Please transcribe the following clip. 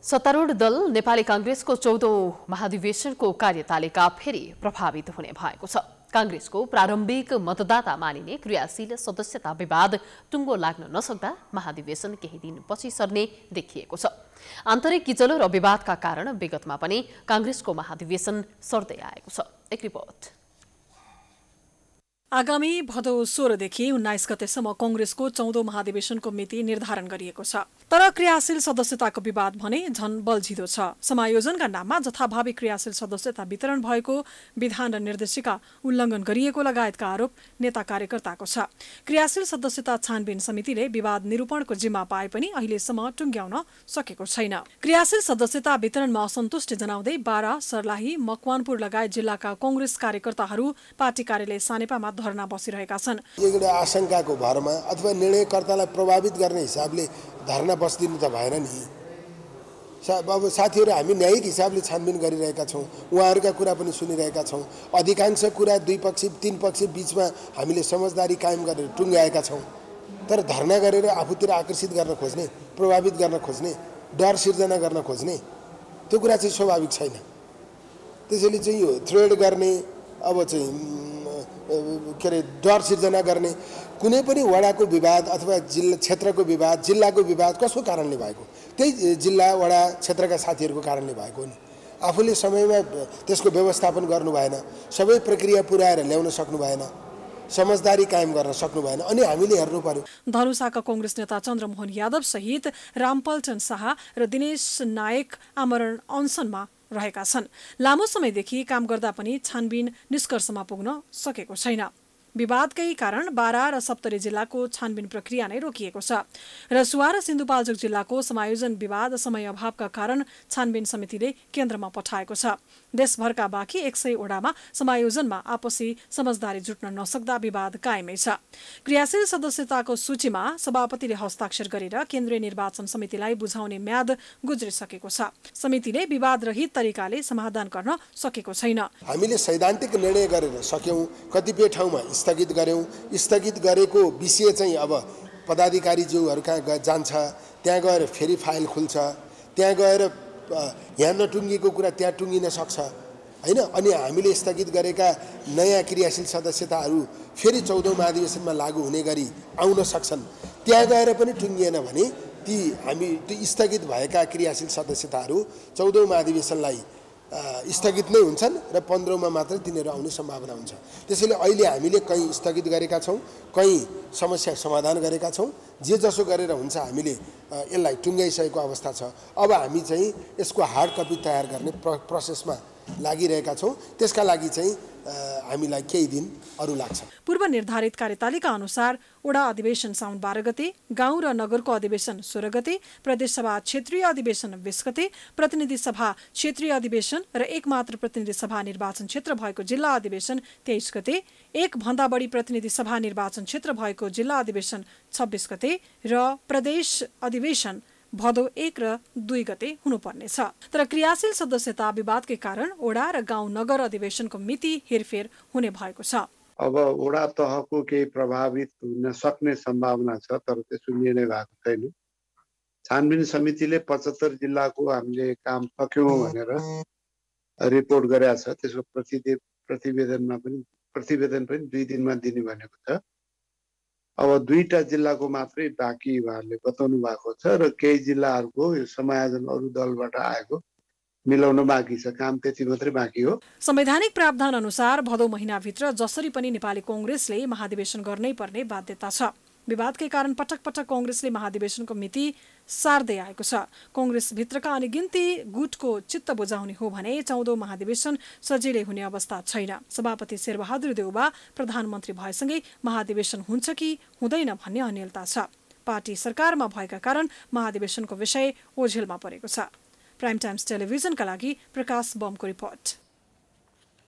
सत्तारूढ दल नेपाली कांग्रेसको 14औं महाधिवेशनको कार्यतालिका फेरि प्रभावित हुने भएको छ। कांग्रेसको प्रारम्भिक मतदाता मानिने क्रियाशील सदस्यता विवाद टुङ्गो लाग्न नसक्दा महाधिवेशन केही दिनपछि सर्ने देखिएको छ। आन्तरिक किचलो र विवादका कारण विगतमा पनि कांग्रेसको महाधिवेशन सर्दै आएको छ। एक रिपोर्ट। आगामी भदौ 16 देखि 19 गतेसम्म कांग्रेसको 14औं महाधिवेशनको मिति निर्धारण गरिएको छ। तर क्रियाशील सदस्यताको विवाद भने झन बल्झिदो छ। समायोजनका नाममा जथाभावी क्रियाशील सदस्यता वितरण भएको, विधान र निर्देशिका उल्लङ्घन गरिएको लगायतका आरोप नेता कार्यकर्ताको छ। क्रियाशील सदस्यता छानबिन समितिले विवाद निरूपणको जिम्मा पाए पनि अहिलेसम्म टुङ्ग्याउन सकेको छैन। क्रियाशील सदस्यता वितरणमा असन्तुष्टि जनाउँदै बारा, सर्लाही, मकवानपुर लगायत जिल्लाका कांग्रेस कार्यकर्ताहरू पार्टी कार्यालय सानेपामा धरना बसिरहेका छन्। एउटा आशंकाको भरमा अथवा निर्णयकर्तालाई प्रभावित गर्ने हिसाबले धरना बस्दिनु त भएन नि। अब साथीहरू हामी न्यायिक हिसाबले छानबिन गरिरहेका छौँ, उहाँहरूका कुरा पनि सुनिरहेका छौँ। अधिकांश कुरा दुई पक्ष तीन पक्ष बीचमा हामीले समझदारी कायम गरेर टुङ्ग्याएका छौँ। तर धरना गरेर आफूतिर आकर्षित गर्न खोज्ने, प्रभावित गर्न खोज्ने, डर सिर्जना गर्न खोज्ने त्यो कुरा चाहिँ स्वाभाविक छैन। त्यसैले चाहिँ यो थ्रेड गर्ने, अब चाहिँ के अरे डर सिर्जना गर्ने, कुनै पनि वडाको विवाद अथवा जिल्ला क्षेत्रको विवाद, जिल्लाको विवाद कसको कारणले भएको? त्यही जिल्ला वडा क्षेत्रका साथीहरूको कारणले भएको नि। आफूले समयमा त्यसको व्यवस्थापन गर्नु भएन, सबै प्रक्रिया पुर्याएर ल्याउन सक्नु भएन, समझदारी कायम गर्न सक्नु भएन, अनि हामीले हेर्नु पर्यो। धनुषाका कांग्रेस नेता चन्द्रमोहन यादव सहित रामपल्टन शाह र दिनेश नायक आमरण अनसनमा रहेका छन्। लामो समयदेखि काम गर्दा पनि छानबिन निष्कर्षमा पुग्न सकेको छैन। विवादकै कारण बारा र सप्तरी जिल्लाको छानबिन प्रक्रिया नै रोकिएको छ। रसुवा र सिन्धुपाल्चोक जिल्लाको समायोजन विवाद समय अभावका कारण छानबिन समितिले केन्द्रमा पठाएको छ। देशभरका बाँकी 100 वडामा समायोजनमा आपसी समझदारी जुट्न नसक्दा विवाद कायमै छ। क्रियाशील सदस्यताको सूचीमा सभापतिले हस्ताक्षर गरेर केन्द्रीय निर्वाचन समितिलाई बुझाउने म्याद गुज्रिसकेको छ। समितिले विवाद रहित तरिकाले समाधान गर्न सकेको छैन। हामीले सैद्धान्तिक निर्णय गरेर सक्यौं, कतिपय ठाउँमा स्थगित गर्यौं। स्थगित गरेको विषय चाहिँ अब पदाधिकारीज्यूहरू कहाँ जान्छ, त्यहाँ गएर फेरि फाइल खुल्छ, त्यहाँ गएर यहाँ नटुङ्गिएको कुरा त्यहाँ टुङ्गिन सक्छ हैन। अनि हामीले स्थगित गरेका नयाँ क्रियाशील सदस्यताहरू फेरि 14औं महाधिवेशनमा लागू हुने गरी आउन सक्छन्। त्यहाँ गएर पनि टुङ्गिएन भने ती हामी त्यो स्थगित भएका क्रियाशील सदस्यताहरू 14औं महाधिवेशनलाई स्थगित नै हुन्छन् र 15औंमा मात्र तिनीहरू आउने सम्भावना हुन्छ। त्यसैले अहिले हामीले कहीँ स्थगित गरेका छौँ, कहीँ समस्या समाधान गरेका छौँ। जे जसो गरेर हुन्छ हामीले यसलाई टुङ्ग्याइसकेको अवस्था छ। अब हामी चाहिँ यसको हार्ड कपी तयार गर्ने प्रोसेसमा लागिरहेका छौँ। त्यसका लागि चाहिँ हामीलाई केही दिन अरु लाग्छ। पूर्व निर्धारित कार्यतालिका अनुसार वडा अधिवेशन साउन 12 गते, गाउँ र नगरको अधिवेशन 16 गते, प्रदेश सभा क्षेत्रीय अधिवेशन 20 गते, प्रतिनिधि सभा क्षेत्रीय अधिवेशन र एक मात्र प्रतिनिधि सभा निर्वाचन क्षेत्र भएको जिल्ला अधिवेशन 23 गते, एक भन्दा बढी प्रतिनिधि सभा निर्वाचन क्षेत्र भएको जिल्ला अधिवेशन 26 गते र प्रदेश अधिवेशन भदौ 1 र 2 गते हुनुपर्नेछ। तर क्रियाशील सदस्यता विवादकै कारण वडा र गाउँ नगर अधिवेशनको मिति हेरफेर हुने भएको छ। अब वडा तहको केही प्रभावित हुन सक्ने सम्भावना छ, तर त्यसो निर्णय भएको छैन। छानबिन समितिले 75 जिल्लाको हामीले काम सक्यौं भनेर रिपोर्ट गरेको छ। त्यसको प्रतिवेदन पनि 2 दिनमा दिने भनेको छ। अब 2टा जिल्लाको मात्रै बाँकी उहाँहरूले बताउनु भएको छ र केही जिल्लाहरूको यो समायोजन अरू दलबाट आएको मिलाउन बाँकी छ। काम त्यति मात्रै बाँकी हो। संवैधानिक प्रावधान अनुसार भदौ महिनाभित्र जसरी पनि नेपाली कांग्रेसले महाधिवेशन गर्नै पर्ने बाध्यता छ। विवादकै कारण पटक पटक कांग्रेसले महाधिवेशनको मिति सार्दै आएको छ। कांग्रेस भित्रका अनिगिन्ती गुटको चित्त बुझाउने हो भने 14औं महाधिवेशन सजिलै हुने अवस्था छैन। सभापति शेरबहादुर देउबा प्रधानमन्त्री भएसँगै महाधिवेशन हुन्छ कि हुँदैन भन्ने अनिलता छ। पार्टी सरकारमा भएका कारण महाधिवेशनको विषय ओझेलमा परेको छ। प्राइम टाइम्स टेलिभिजनका लागि प्रकाश बमको रिपोर्ट।